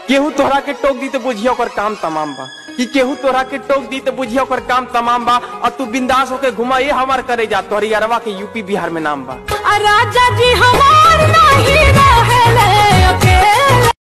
केहू तोहरा के टोक दी तो बुझिया ओकर काम तमाम बा, कि केहू तोहरा के टोक दी तो बुझिया ओकर काम तमाम बा। और तू बिंदास होके घुमा ये हमार करे जा, तोहरी अरवा के यूपी बिहार में नाम बा। राजा जी हमार